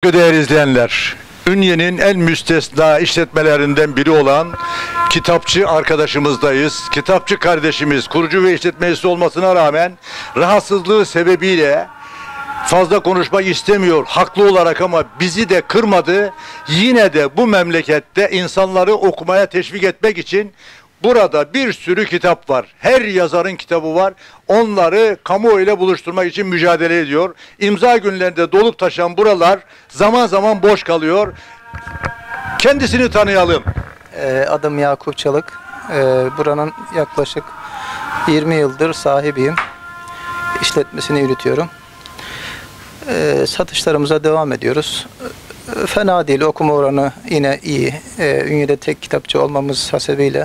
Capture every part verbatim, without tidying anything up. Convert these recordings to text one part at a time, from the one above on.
ve değerli izleyenler, Ünye'nin en müstesna işletmelerinden biri olan kitapçı arkadaşımızdayız. Kitapçı kardeşimiz kurucu ve işletmecisi olmasına rağmen rahatsızlığı sebebiyle fazla konuşmak istemiyor haklı olarak, ama bizi de kırmadı. Yine de bu memlekette insanları okumaya teşvik etmek için burada bir sürü kitap var. Her yazarın kitabı var. Onları kamuoyuyla buluşturmak için mücadele ediyor. İmza günlerinde dolup taşan buralar zaman zaman boş kalıyor. Kendisini tanıyalım. Adım Yakup Çalık. Buranın yaklaşık yirmi yıldır sahibiyim. İşletmesini yürütüyorum. Satışlarımıza devam ediyoruz. Fena değil. Okuma oranı yine iyi. Ünye'de tek kitapçı olmamız hasebiyle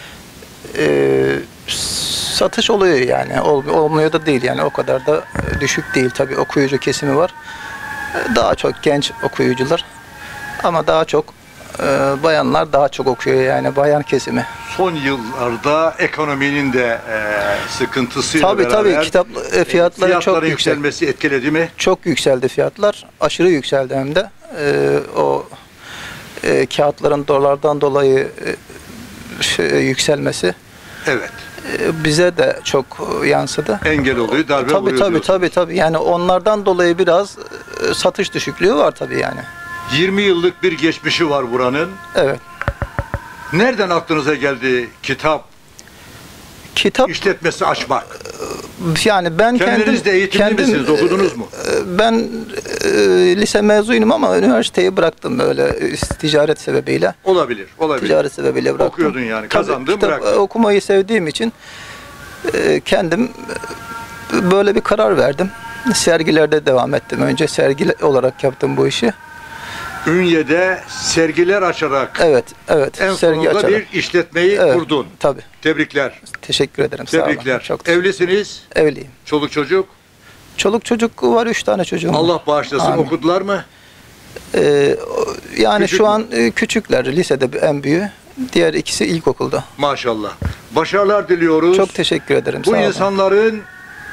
satış oluyor yani. Olmuyor da değil yani. O kadar da düşük değil. Tabii okuyucu kesimi var. Daha çok genç okuyucular. Ama daha çok bayanlar daha çok okuyor yani, bayan kesimi. Son yıllarda ekonominin de e, sıkıntısıyla tabii, beraber tabii, kitap e, fiyatları çok yükselmesi yüksek. Etkiledi mi? Çok yükseldi fiyatlar. Aşırı yükseldi hem de. E, o e, kağıtların dolardan dolayı e, şey, yükselmesi. Evet. E, bize de çok yansıdı. Engel oluyor, darbe tabii, vuruyor tabii, diyorsunuz. tabii, tabii. Yani onlardan dolayı biraz e, satış düşüklüğü var tabii yani. yirmi yıllık bir geçmişi var buranın. Evet. Nereden aklınıza geldi kitap, kitap işletmesi açmak? Yani ben Kendiniz kendim, de eğitimli kendim, misiniz? Okudunuz mu? Ben e, lise mezunuyum ama üniversiteyi bıraktım böyle ticaret sebebiyle. Olabilir, olabilir. Ticaret sebebiyle bıraktım. Okuyordun yani, kazandın, kitap, bıraktın. Okumayı sevdiğim için e, kendim böyle bir karar verdim. Sergilerde devam ettim. Önce sergi olarak yaptım bu işi. Ünye'de sergiler açarak, evet, evet, en sergi sonunda açarak bir işletmeyi evet, kurdun. Tabii. Tebrikler. Teşekkür ederim. Tebrikler. Sağ olun. Çok Evlisiniz? Evliyim. Çoluk çocuk? Çoluk çocuk var, üç tane çocuğum. Allah bağışlasın. Amin. Okudular mı? Ee, yani Küçük şu mü? an e, küçükler, lisede en büyüğü. Diğer ikisi ilkokulda. Maşallah. Başarılar diliyoruz. Çok teşekkür ederim. Bu sağ olun. insanların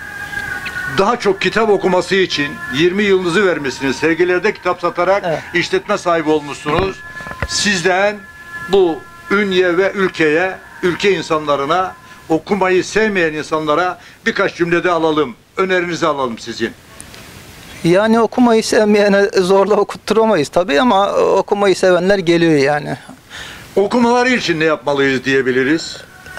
daha çok kitap okuması için yirmi yılınızı vermişsiniz. Sergilerde kitap satarak evet, işletme sahibi olmuşsunuz. Sizden bu Ünye ve ülkeye, ülke insanlarına, okumayı sevmeyen insanlara birkaç cümlede alalım. Önerinizi alalım sizin. Yani okumayı sevmeyene zorla okutturamayız tabii, ama okumayı sevenler geliyor yani. Okumaları için ne yapmalıyız diyebiliriz?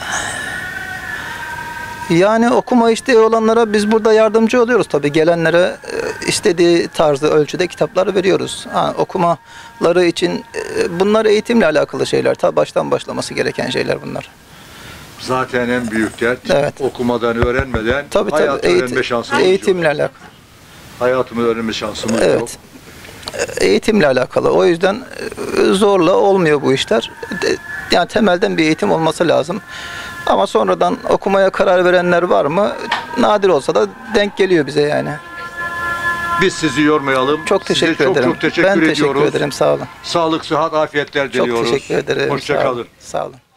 Yani okuma isteği olanlara biz burada yardımcı oluyoruz tabii. Gelenlere istediği tarzda, ölçüde kitapları veriyoruz. Ha, okumaları için bunlar eğitimle alakalı şeyler. Ta baştan başlaması gereken şeyler bunlar. Zaten en büyük dert, evet, okumadan, öğrenmeden tabii, hayatı tabii, öğrenme şansımız eğitimle yok. alakalı. Hayatımı öğrenme şansımız evet, yok. Eğitimle alakalı. O yüzden zorla olmuyor bu işler. Yani temelden bir eğitim olması lazım. Ama sonradan okumaya karar verenler var mı? Nadir olsa da denk geliyor bize yani. Biz sizi yormayalım. Çok teşekkür Size çok ederim. çok teşekkür ben ediyoruz. teşekkür ederim. Sağ olun. Sağlık, sıhhat, afiyetler diliyoruz. Çok teşekkür ederim. Hoşça kalın. Sağ olun.